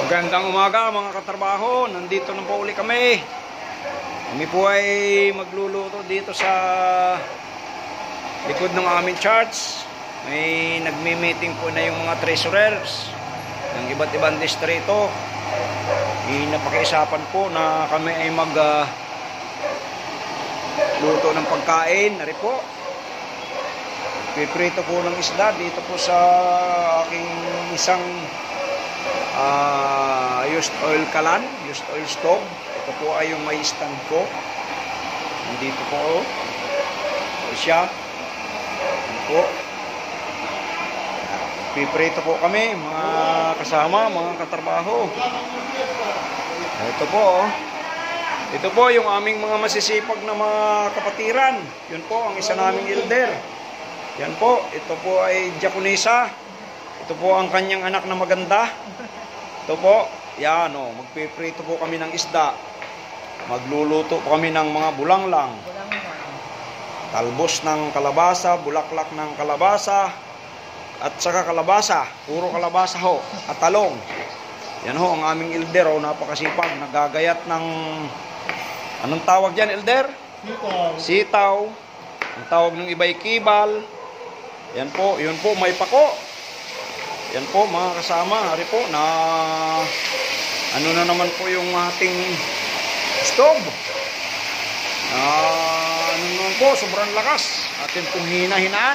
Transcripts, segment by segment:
Magandang umaga mga katrabaho. Nandito na po uli kami. Kami po ay magluluto dito sa likod ng aming church. May nagmi-meeting po na yung mga treasurers ng iba't ibang distrito. Napakiusapan po na kami ay luto ng pagkain. Nari po. Piprito po ng isda dito po sa aking isang used oil kalan, used oil stove. Ito po ay yung may stand ko. Nandito po siya. Ito po. Piprito po kami, mga kasama, mga katrabaho. Ito po. Ito po yung aming mga masisipag na mga kapatiran. Yun po ang isa naming elder. Yan po. Ito po ay Diakonisa. Ito po ang kanyang anak na maganda. Ito po, yan o, magpiprito po kami ng isda. Magluluto po kami ng mga bulanglang. Talbos ng kalabasa, bulaklak ng kalabasa, at saka kalabasa. Puro kalabasa ho, at talong. Yan ho, ang aming elder o, napakasipag. Nagagayat ng, anong tawag dyan, elder? Sitaw. Sitaw. Ang tawag ng iba'y kibal. Yan po, yun po, may pako. Yan po mga kasama, hari po na ano na naman po yung ating stove. Ano naman po, sobrang lakas. Atin pong hina-hinaan.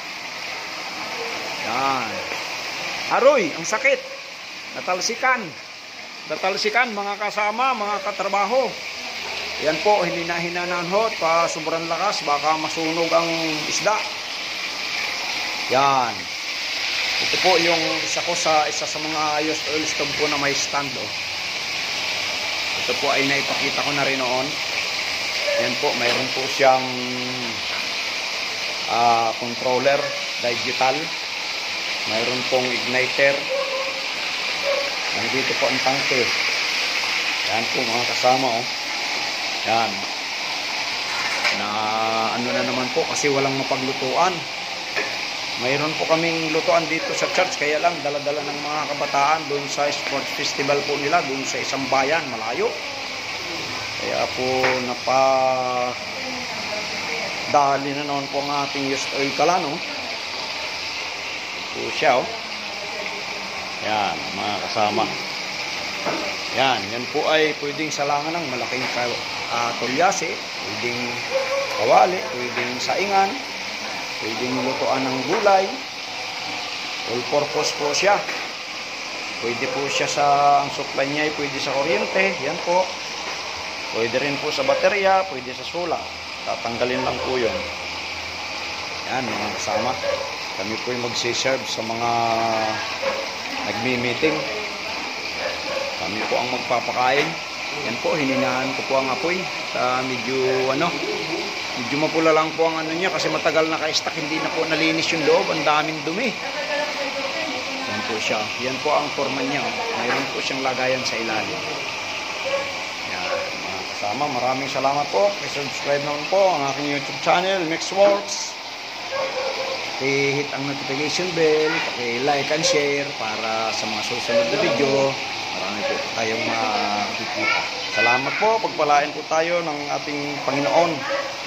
Yan. Aroy, ang sakit. Natalsikan. Natalsikan mga kasama, mga katrabaho. Yan po, hinina-hinaan ho. Pa sobrang lakas, baka masunog ang isda. Yan. Ito po yung isa sa mga used oil stove po na may stand. Oh. Ito po ay naipakita ko na rin noon. Yan po, mayroon po siyang controller, digital. Mayroon pong igniter. Nandito po ang tangke. Yan po mga kasama. Oh. Yan. Na ano na naman po kasi walang mapaglutuan. Mayroon po kaming lutuan dito sa church, kaya lang dala-dala ng mga kabataan doon sa sports festival po nila, doon sa isang bayan, malayo. Kaya po dali na noon po ang ating used oil kalan, no? Ito siya, oh. Yan, mga kasama. Yan po ay pwedeng salangan ng malaking tulyasi, pwedeng kawali, pwedeng saingan. Pwedeng lutuan ng gulay. All purpose po siya. Pwede po siya ang supply niya ay pwede sa kuryente. Yan po. Pwede rin po sa baterya. Pwede sa solar. Tatanggalin lang po yun. Yan mga kasama. Kami po yung magsiserve sa mga nagmi-meeting. Kami po ang magpapakain. Yan po, hiningahan ko po ang apoy. Medyo mapula lang po ang ano niya kasi matagal na ka-stack, hindi na po nalinis yung loob, ang daming dumi. Yan po siya. Yan po ang forma niya. Mayroon po siyang lagayan sa ilalim. Yan, mga kasama, maraming salamat po. I-subscribe naman po ang aking YouTube channel, Mixworks. I-hit ang notification bell, paki-like and share para sa mga susunod na video. Marami po tayong makikita. Salamat po, pagpalain po tayo ng ating Panginoon.